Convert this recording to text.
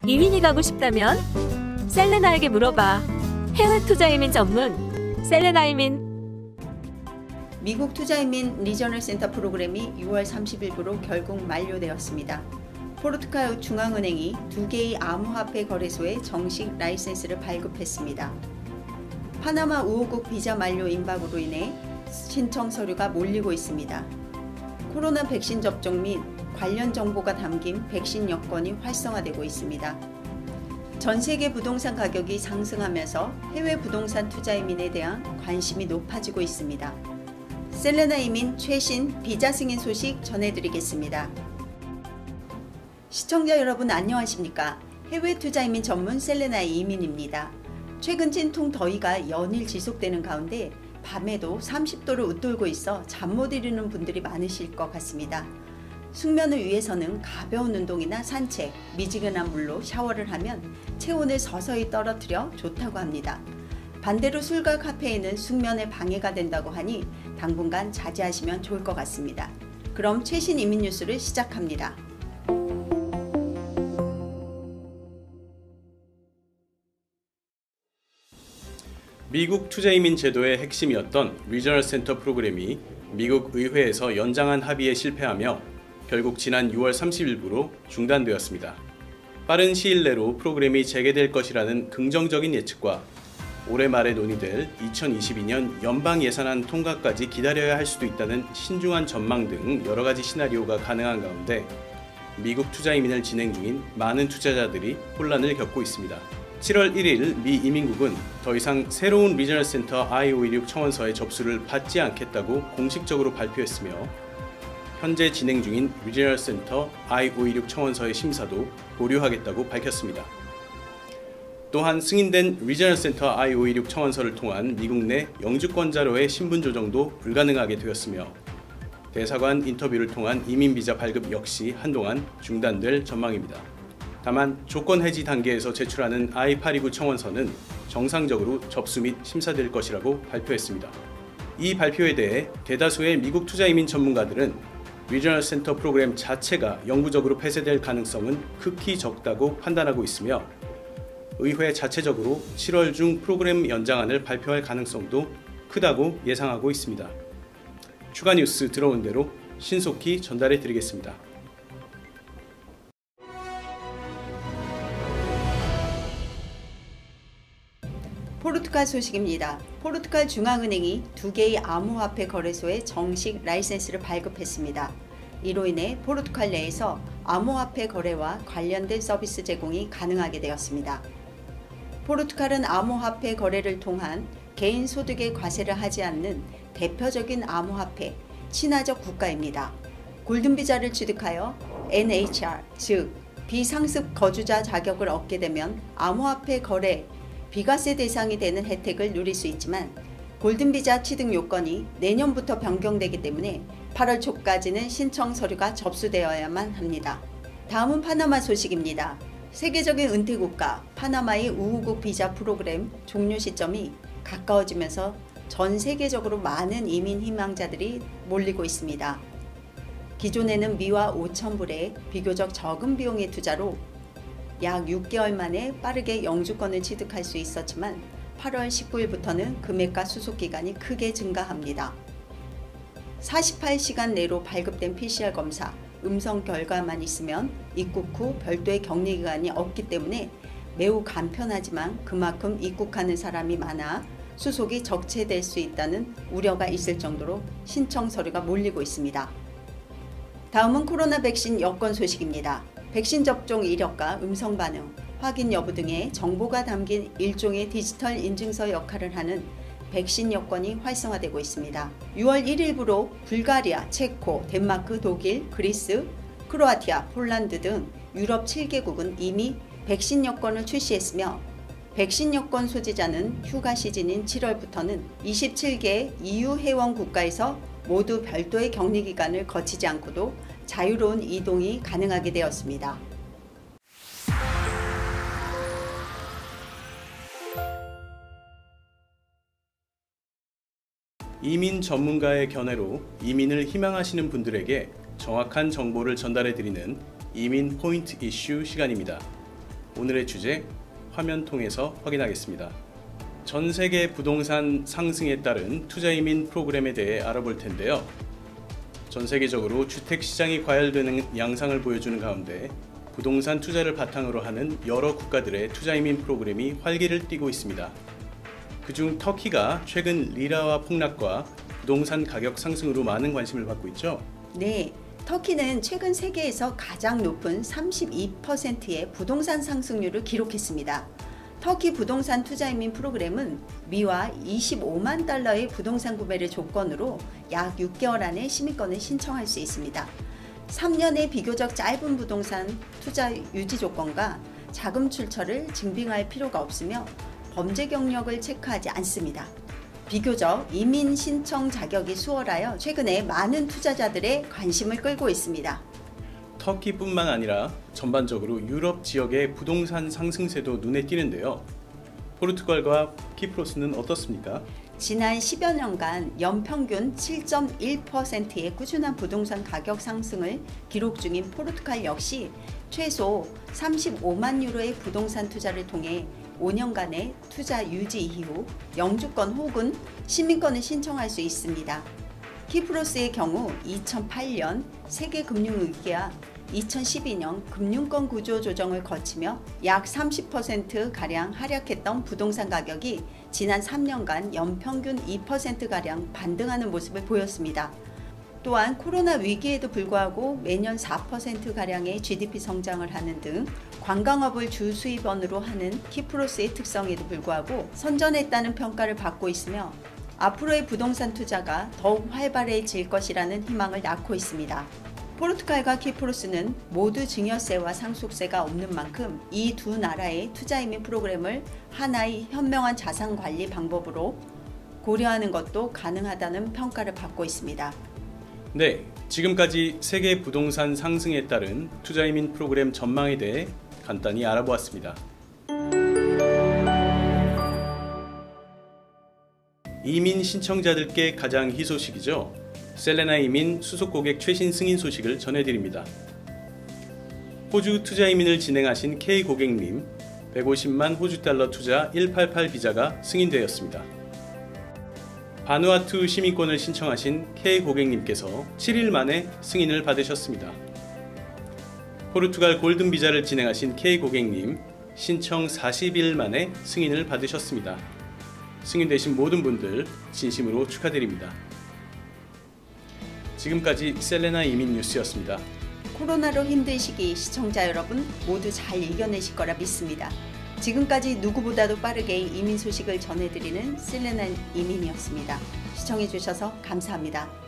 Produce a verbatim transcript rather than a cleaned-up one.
이민이 가고 싶다면 셀레나에게 물어봐. 해외 투자 이민 전문 셀레나 이민. 미국 투자 이민 리저널 센터 프로그램이 유월 삼십일부로 결국 만료되었습니다. 포르투갈 중앙은행이 두 개의 암호화폐 거래소에 정식 라이센스를 발급했습니다. 파나마 우호국 비자 만료 임박으로 인해 신청 서류가 몰리고 있습니다. 코로나 백신 접종 및 관련 정보가 담긴 백신 여권이 활성화되고 있습니다. 전 세계 부동산 가격이 상승하면서 해외 부동산 투자 이민에 대한 관심이 높아지고 있습니다. 셀레나 이민 최신 비자 승인 소식 전해드리겠습니다. 시청자 여러분 안녕하십니까? 해외 투자 이민 전문 셀레나 이민입니다. 최근 찐통 더위가 연일 지속되는 가운데 밤에도 삼십 도를 웃돌고 있어 잠 못 이루는 분들이 많으실 것 같습니다. 숙면을 위해서는 가벼운 운동이나 산책, 미지근한 물로 샤워를 하면 체온을 서서히 떨어뜨려 좋다고 합니다. 반대로 술과 카페인은 숙면에 방해가 된다고 하니 당분간 자제하시면 좋을 것 같습니다. 그럼 최신 이민 뉴스를 시작합니다. 미국 투자이민 제도의 핵심이었던 리저널 센터 프로그램이 미국 의회에서 연장안 합의에 실패하며 결국 지난 유월 삼십일부로 중단되었습니다. 빠른 시일 내로 프로그램이 재개될 것이라는 긍정적인 예측과 올해 말에 논의될 이천이십이년 연방 예산안 통과까지 기다려야 할 수도 있다는 신중한 전망 등 여러 가지 시나리오가 가능한 가운데 미국 투자 이민을 진행 중인 많은 투자자들이 혼란을 겪고 있습니다. 칠월 일일 미 이민국은 더 이상 새로운 리저널 센터 아이 오이육 청원서의 접수를 받지 않겠다고 공식적으로 발표했으며 현재 진행 중인 리저널 센터 아이 오이육 청원서의 심사도 보류하겠다고 밝혔습니다. 또한 승인된 리저널 센터 아이 오이육 청원서를 통한 미국 내 영주권자로의 신분 조정도 불가능하게 되었으며 대사관 인터뷰를 통한 이민 비자 발급 역시 한동안 중단될 전망입니다. 다만 조건 해지 단계에서 제출하는 아이 팔이구 청원서는 정상적으로 접수 및 심사될 것이라고 발표했습니다. 이 발표에 대해 대다수의 미국 투자이민 전문가들은 리저널 센터 프로그램 자체가 영구적으로 폐쇄될 가능성은 극히 적다고 판단하고 있으며 의회 자체적으로 칠월 중 프로그램 연장안을 발표할 가능성도 크다고 예상하고 있습니다. 추가 뉴스 들어온 대로 신속히 전달해 드리겠습니다. 포르투갈 소식입니다. 포르투갈 중앙은행이 두 개의 암호화폐 거래소에 정식 라이센스를 발급했습니다. 이로 인해 포르투갈 내에서 암호화폐 거래와 관련된 서비스 제공이 가능하게 되었습니다. 포르투갈은 암호화폐 거래를 통한 개인 소득에 과세를 하지 않는 대표적인 암호화폐 친화적 국가입니다. 골든비자를 취득하여 엔 에이치 알, 즉 비상습 거주자 자격을 얻게 되면 암호화폐 거래 비과세 대상이 되는 혜택을 누릴 수 있지만 골든비자 취득 요건이 내년부터 변경되기 때문에 팔월 초까지는 신청 서류가 접수되어야만 합니다. 다음은 파나마 소식입니다. 세계적인 은퇴국가 파나마의 우호국 비자 프로그램 종료 시점이 가까워지면서 전 세계적으로 많은 이민 희망자들이 몰리고 있습니다. 기존에는 미화 오천 불의 비교적 적은 비용의 투자로 약 육 개월 만에 빠르게 영주권을 취득할 수 있었지만 팔월 십구일부터는 금액과 수속기간이 크게 증가합니다. 사십팔 시간 내로 발급된 피씨알 검사, 음성 결과만 있으면 입국 후 별도의 격리기간이 없기 때문에 매우 간편하지만 그만큼 입국하는 사람이 많아 수속이 적체될 수 있다는 우려가 있을 정도로 신청 서류가 몰리고 있습니다. 다음은 코로나 백신 여권 소식입니다. 백신 접종 이력과 음성 반응, 확인 여부 등의 정보가 담긴 일종의 디지털 인증서 역할을 하는 백신 여권이 활성화되고 있습니다. 유월 일일부로 불가리아, 체코, 덴마크, 독일, 그리스, 크로아티아, 폴란드 등 유럽 칠 개국은 이미 백신 여권을 출시했으며 백신 여권 소지자는 휴가 시즌인 칠월부터는 이십칠 개 이유 회원 국가에서 모두 별도의 격리 기간을 거치지 않고도 자유로운 이동이 가능하게 되었습니다. 이민 전문가의 견해로 이민을 희망하시는 분들에게 정확한 정보를 전달해드리는 이민 포인트 이슈 시간입니다. 오늘의 주제 화면 통해서 확인하겠습니다. 전 세계 부동산 상승에 따른 투자이민 프로그램에 대해 알아볼 텐데요. 전 세계적으로 주택 시장이 과열되는 양상을 보여주는 가운데 부동산 투자를 바탕으로 하는 여러 국가들의 투자이민 프로그램이 활기를 띠고 있습니다. 그중 터키가 최근 리라화 폭락과 부동산 가격 상승으로 많은 관심을 받고 있죠. 네, 터키는 최근 세계에서 가장 높은 삼십이 퍼센트의 부동산 상승률을 기록했습니다. 터키 부동산 투자이민 프로그램은 미화 이십오만 달러의 부동산 구매를 조건으로 약 육 개월 안에 시민권을 신청할 수 있습니다. 삼 년의 비교적 짧은 부동산 투자 유지 조건과 자금 출처를 증빙할 필요가 없으며 범죄 경력을 체크하지 않습니다. 비교적 이민 신청 자격이 수월하여 최근에 많은 투자자들의 관심을 끌고 있습니다. 터키뿐만 아니라 전반적으로 유럽 지역의 부동산 상승세도 눈에 띄는데요. 포르투갈과 키프로스는 어떻습니까? 지난 십여 년간 연평균 칠 점 일 퍼센트의 꾸준한 부동산 가격 상승을 기록 중인 포르투갈 역시 최소 삼십오만 유로의 부동산 투자를 통해 오 년간의 투자 유지 이후 영주권 혹은 시민권을 신청할 수 있습니다. 키프로스의 경우 이천팔 년 세계 금융위기와 이천십이 년 금융권 구조 조정을 거치며 약 삼십 퍼센트가량 하락했던 부동산 가격이 지난 삼 년간 연평균 이 퍼센트가량 반등하는 모습을 보였습니다. 또한 코로나 위기에도 불구하고 매년 사 퍼센트가량의 지디피 성장을 하는 등 관광업을 주 수입원으로 하는 키프로스의 특성에도 불구하고 선전했다는 평가를 받고 있으며 앞으로의 부동산 투자가 더욱 활발해질 것이라는 희망을 낳고 있습니다. 포르투갈과 키프로스는 모두 증여세와 상속세가 없는 만큼 이 두 나라의 투자이민 프로그램을 하나의 현명한 자산 관리 방법으로 고려하는 것도 가능하다는 평가를 받고 있습니다. 네, 지금까지 세계 부동산 상승에 따른 투자이민 프로그램 전망에 대해 간단히 알아보았습니다. 이민 신청자들께 가장 희소식이죠. 셀레나 이민 수속 고객 최신 승인 소식을 전해드립니다. 호주 투자 이민을 진행하신 K 고객님, 백오십만 호주 달러 투자 백팔십팔 비자가 승인되었습니다. 바누아투 시민권을 신청하신 K 고객님께서 칠 일 만에 승인을 받으셨습니다. 포르투갈 골든 비자를 진행하신 K 고객님, 신청 사십 일 만에 승인을 받으셨습니다. 승인되신 모든 분들 진심으로 축하드립니다. 지금까지 셀레나 이민 뉴스였습니다. 코로나로 힘든 시기 시청자 여러분 모두 잘 이겨내실 거라 믿습니다. 지금까지 누구보다도 빠르게 이민 소식을 전해드리는 셀레나 이민이었습니다. 시청해주셔서 감사합니다.